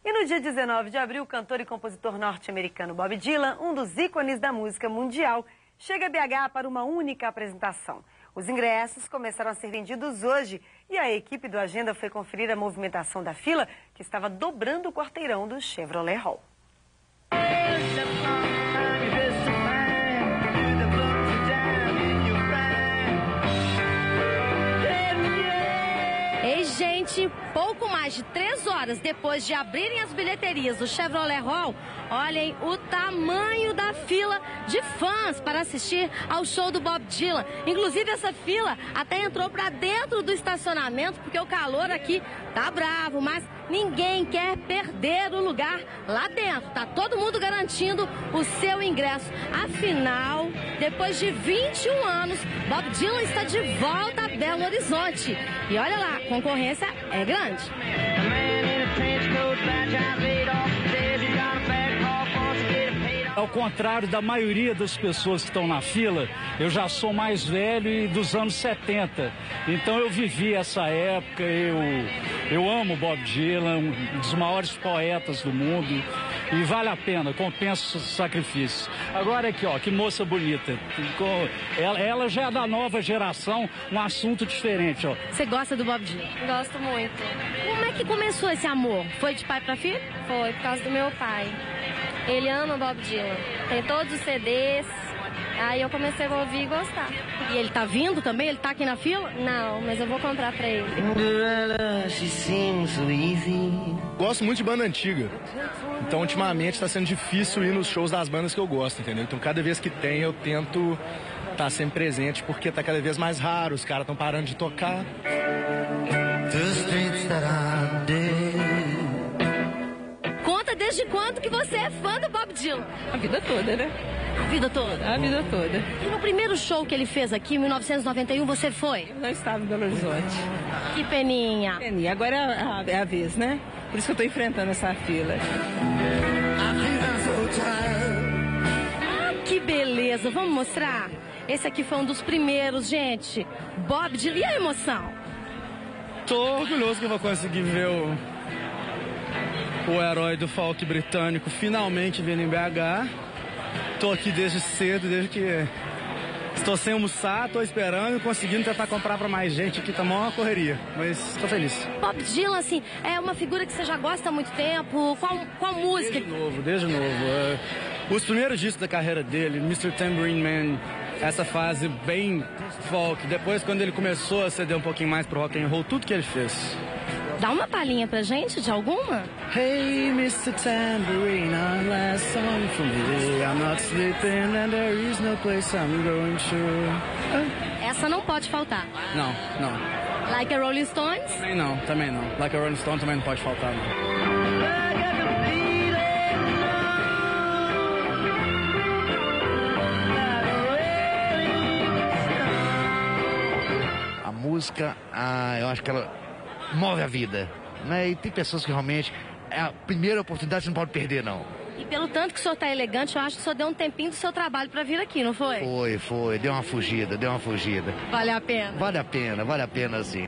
E no dia 19 de abril, o cantor e compositor norte-americano Bob Dylan, um dos ícones da música mundial, chega a BH para uma única apresentação. Os ingressos começaram a ser vendidos hoje e a equipe do Agenda foi conferir a movimentação da fila, que estava dobrando o quarteirão do Chevrolet Hall. Ei, gente, pouco mais de 3 horas depois de abrirem as bilheterias do Chevrolet Hall, olhem o tamanho da fila de fãs para assistir ao show do Bob Dylan. Inclusive, essa fila até entrou para dentro do estacionamento, porque o calor aqui tá bravo, mas ninguém quer perder o lugar lá dentro. Tá todo mundo garantindo o seu ingresso. Afinal, depois de 21 anos, Bob Dylan está de volta a Belo Horizonte. E olha lá, a concorrência é grande. Ao contrário da maioria das pessoas que estão na fila, eu já sou mais velho e dos anos 70. Então eu vivi essa época, eu amo Bob Dylan, um dos maiores poetas do mundo. E vale a pena, compensa os sacrifícios. Agora aqui, ó, que moça bonita. Ela já é da nova geração, um assunto diferente, ó. Você gosta do Bob Dylan? Gosto muito. Como é que começou esse amor? Foi de pai para filho? Foi por causa do meu pai. Ele ama Bob Dylan. Tem todos os CDs. Aí eu comecei a ouvir e gostar. E ele tá vindo também? Ele tá aqui na fila? Não, mas eu vou comprar pra ele. Gosto muito de banda antiga. Então, ultimamente, tá sendo difícil ir nos shows das bandas que eu gosto, entendeu? Então, cada vez que tem, eu tento estar sempre presente, porque tá cada vez mais raro, os caras estão parando de tocar. Conta desde quando que você é fã do Bob Dylan? A vida toda, né? A vida toda? A vida toda. E no primeiro show que ele fez aqui, em 1991, você foi? Eu não estava em Belo Horizonte. Que peninha. Peninha, agora é a vez, né? Por isso que eu tô enfrentando essa fila. Ah, que beleza. Vamos mostrar? Esse aqui foi um dos primeiros, gente. Bob Dylan. E a emoção? Tô orgulhoso que eu vou conseguir ver o herói do folk britânico finalmente vindo em BH. Tô aqui desde cedo, desde que estou sem almoçar, tô esperando, conseguindo tentar comprar para mais gente aqui, tá uma correria, mas tô feliz. Bob Dylan, assim, é uma figura que você já gosta há muito tempo, qual música? Desde novo. Os primeiros discos da carreira dele, Mr. Tambourine Man, essa fase bem folk, depois quando ele começou a ceder um pouquinho mais pro rock and roll, tudo que ele fez. Dá uma palhinha pra gente de alguma? Hey, Mr. Tambourine, one last song for me. I'm not sleeping and there is no place I'm going to. Essa não pode faltar. Não. Like a Rolling Stones? Também não. Like a Rolling Stone também não pode faltar, não. A música, eu acho que ela move a vida, né? E tem pessoas que realmente é a primeira oportunidade que não pode perder, não. E pelo tanto que o senhor tá elegante, eu acho que o senhor deu um tempinho do seu trabalho pra vir aqui, não foi? Foi, deu uma fugida. Vale a pena? Vale a pena sim.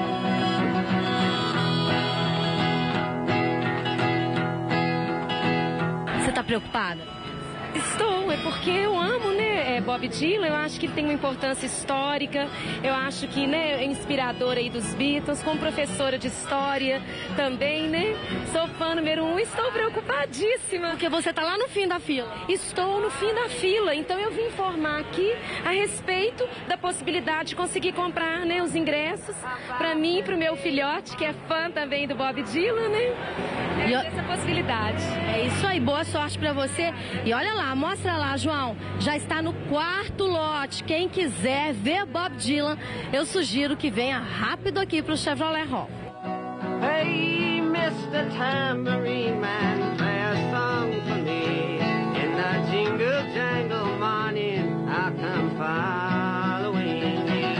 Você tá preocupada? Estou, é porque eu amo, né, Bob Dylan, eu acho que ele tem uma importância histórica, eu acho que, né, é inspirador aí dos Beatles, como professora de história também, né, sou fã número 1, estou preocupadíssima. Porque você tá lá no fim da fila. Estou no fim da fila, então eu vim informar aqui a respeito da possibilidade de conseguir comprar, né, os ingressos para mim e para o meu filhote, que é fã também do Bob Dylan, né, essa possibilidade. É isso aí, boa sorte pra você. E olha lá, mostra lá, João, já está no 4º lote. Quem quiser ver Bob Dylan, eu sugiro que venha rápido aqui pro Chevrolet Hall. Hey, Mr. Tambourine Man, play a song for me. In the jingle jangle morning, I'll come following you.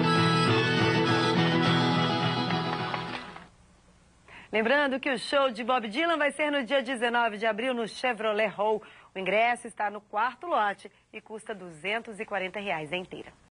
Lembrando que o show de Bob Dylan vai ser no dia 19 de abril no Chevrolet Hall. O ingresso está no 4º lote e custa R$ 240 a inteira.